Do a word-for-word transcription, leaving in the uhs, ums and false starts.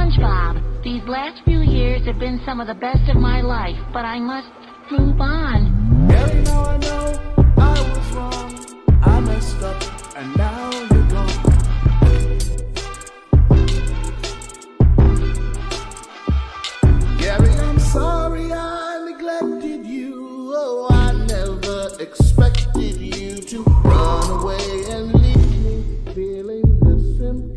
SpongeBob. These last few years have been some of the best of my life, but I must move on. Gary, now I know I was wrong. I messed up, and now you're gone. Gary, I'm sorry I neglected you. Oh, I never expected you to run away and leave me feeling this empty.